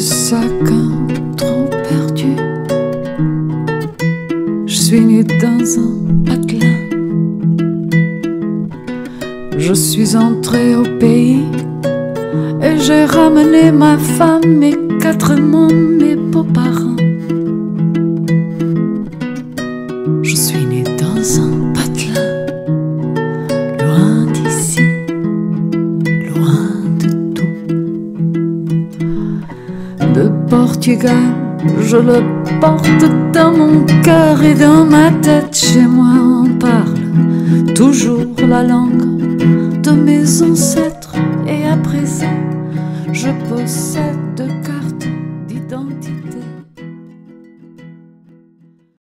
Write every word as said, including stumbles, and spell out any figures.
sac trop perdu. Je suis né dans un patelin. Je suis entré au pays et j'ai ramené ma femme, mes quatre mômes, mes beaux-parents. Je suis né dans un patelin, loin d'ici, loin de tout. De Portugal, je le porte dans mon cœur et dans ma tête. Chez moi on parle toujours la langue de mes ancêtres. Et à présent, je possède que